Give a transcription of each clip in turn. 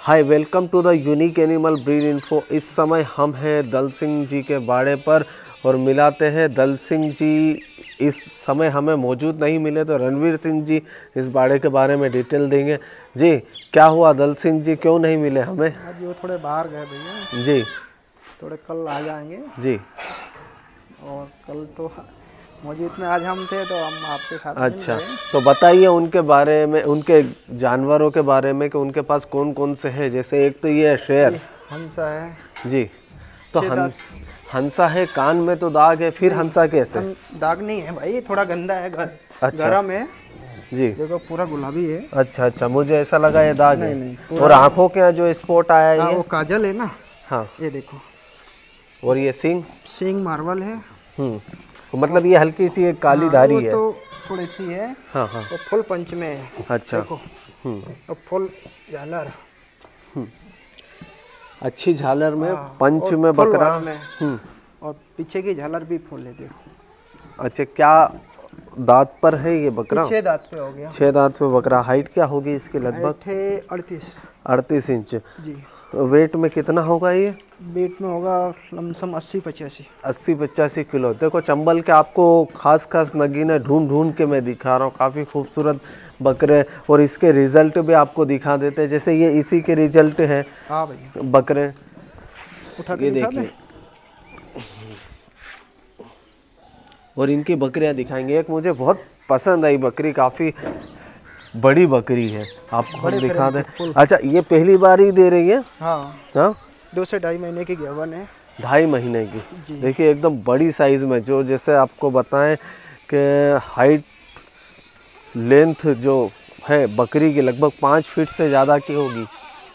Hi, welcome to the unique animal breed info. इस समय हम हैं दल सिंह जी के बाड़े पर और मिलाते हैं। दल सिंह जी इस समय हमें मौजूद नहीं मिले तो रणवीर सिंह जी इस बाड़े के बारे में डिटेल देंगे। जी, क्या हुआ दल सिंह जी, क्यों नहीं मिले हमें? आज वो थोड़े बाहर गए भैया जी, थोड़े कल आ जाएंगे। जी, और कल तो मौजूद में आज हम थे तो हम आपके साथ अच्छा, तो बताइए उनके बारे में, उनके जानवरों के बारे में कि उनके पास कौन कौन से हैं। जैसे एक तो ये शेर हंसा है जी, तो हंसा है, कान में तो दाग है, फिर हंसा कैसे? दाग नहीं है भाई, थोड़ा गंदा है। अच्छा, गरम है जी, देखो, पूरा गुलाबी है। अच्छा अच्छा, मुझे ऐसा लगा ये दाग है। नहीं, और आंखों के जो स्पॉट आया है ये? वो काजल है ना। हाँ, ये देखो। और ये सींग मार्बल है। तो मतलब ये हल्की सी एक काली धारी है। तो थोड़ी सी है। हाँ हाँ, तो फुल पंच में है। अच्छा, देखो। और फुल झालर। अच्छी झालर में, पंच में बकरा में। और पीछे की झालर भी फुल है देखो। अच्छा, क्या दांत पर है ये बकरा? 6 दांत पे हो गया। 6 दांत पे बकरा। हाइट क्या होगी इसकी लगभग? 38 इंच जी। वेट में कितना होगा ये? वेट में होगा लमसम 80-85 किलो। देखो चंबल के आपको खास नगीने ढूंढ ढूंढ के मैं दिखा रहा हूँ। काफ़ी खूबसूरत बकरे और इसके रिजल्ट भी आपको दिखा देते हैं। जैसे ये इसी के रिजल्ट हैं। हाँ भैया, बकरे उठा के ये देखिए, और इनकी बकरियां दिखाएंगे। एक मुझे बहुत पसंद आई बकरी, काफ़ी बड़ी बकरी है, आपको हम दिखा दें। अच्छा, ये पहली बार ही दे रही है? हाँ, 2 से 2.5 महीने की गैवन है। 2.5 महीने की। देखिए एकदम बड़ी साइज़ में, जो जैसे आपको बताएं कि हाइट लेंथ जो है बकरी की लगभग 5 फीट से ज़्यादा की होगी।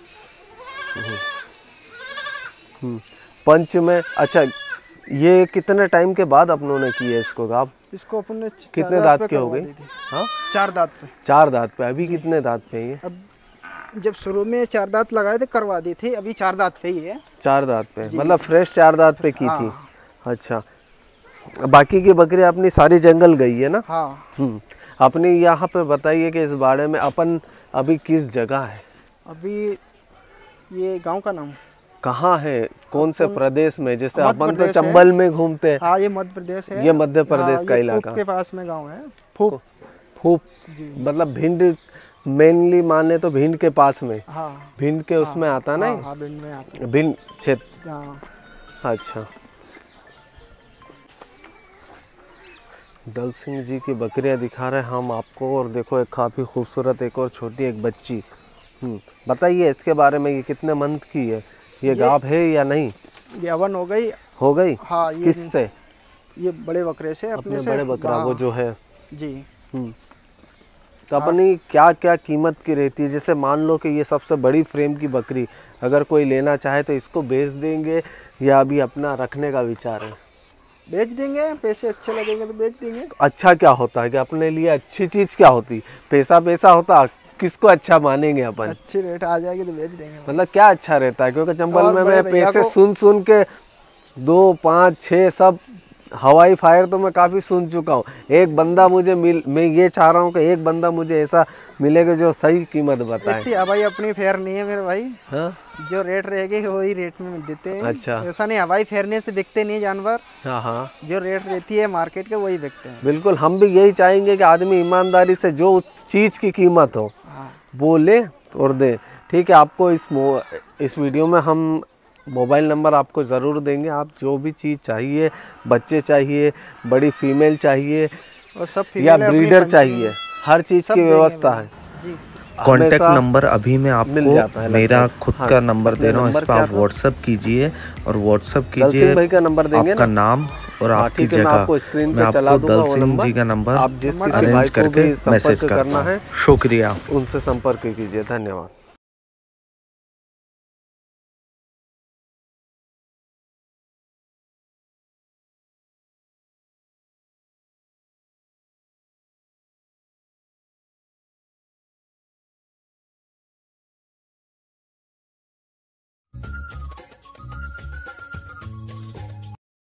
पंच में। अच्छा, ये कितने टाइम के बाद अपनों ने की है इसको गाब? इसको अपन ने कितने दांत की हो गई? हाँ, 4 दांत पे। 4 दांत पे। अभी कितने दांत पे है ये? अब जब शुरू में 4 दांत लगाए थे, करवा दी थी, अभी 4 दांत पे ही है। 4 दांत पे, मतलब फ्रेश 4 दांत पे की थी। अच्छा, बाकी की बकरी अपनी सारी जंगल गई है ना? हाँ। अपनी यहाँ पे बताइए कि इस बाड़े में अपन अभी किस जगह है? अभी ये गांव का नाम कहाँ है, कौन से प्रदेश में? जैसे अपन तो चंबल में घूमते हैं। हाँ, ये मध्य प्रदेश है। ये मध्य प्रदेश का इलाका के पास में गांव है। फूप मतलब भिंड, मेनली माने तो भिंड के पास में। हाँ, भिंड के उसमें आता ना? हाँ, भिंड में आता है। भिंड क्षेत्र। हाँ। अच्छा, दल सिंह जी की बकरियां दिखा रहे हैं हम आपको। और देखो एक काफ़ी खूबसूरत, एक और छोटी एक बच्ची। बताइए इसके बारे में, ये कितने मंथ की है? ये गाभ है या नहीं? गैवन हो गई। हाँ, ये किससे? ये बड़े बकरे से, अपने से। बड़े बकरा वो जो है जी। तो अपनी क्या क्या कीमत की रहती है? जैसे मान लो कि ये सबसे बड़ी फ्रेम की बकरी अगर कोई लेना चाहे तो इसको बेच देंगे या अभी अपना रखने का विचार है? बेच देंगे, पैसे अच्छे लगेंगे तो बेच देंगे। अच्छा क्या होता है कि अपने लिए अच्छी चीज़ क्या होती? पैसा होता, किसको अच्छा मानेंगे अपन? अच्छी रेट आ जाएगी तो बेच देंगे। मतलब क्या अच्छा रहता है? क्योंकि चंबल में मैं पैसे सुन के 2, 5, 6 सब हवाई फायर तो मैं काफ़ी सुन चुका हूँ। एक बंदा मुझे मैं ये चाह रहा हूँ कि एक बंदा मुझे ऐसा मिलेगा जो सही कीमत बताए। भाई अपनी फेयर नहीं है मेरे भाई। हाँ, जो रेट रहेगी वही रेट में देते हैं। अच्छा, ऐसा नहीं हवाई फेरने से बिकते नहीं जानवर। हाँ हाँ, जो रेट रहती है मार्केट के वही बिकते हैं। बिल्कुल, हम भी यही चाहेंगे कि आदमी ईमानदारी से जो चीज़ की कीमत हो वो ले और दे। ठीक है, आपको इस वीडियो में हम मोबाइल नंबर आपको ज़रूर देंगे। आप जो भी चीज़ चाहिए, बच्चे चाहिए, बड़ी फीमेल चाहिए और सब या ब्रीडर चाहिए, हर चीज़ की व्यवस्था है। कॉन्टैक्ट नंबर अभी मैं आपको मेरा खुद का नंबर दे रहा हूँ, इस पर आप व्हाट्सअप कीजिए और व्हाट्सअप कीजिए भाई का नंबर देंगे, आपका नाम और आपकी जगह। मैं आपको दल सिंह जी का नंबर अरेंज करके मैसेज करना है। शुक्रिया, उनसे संपर्क कीजिए। धन्यवाद।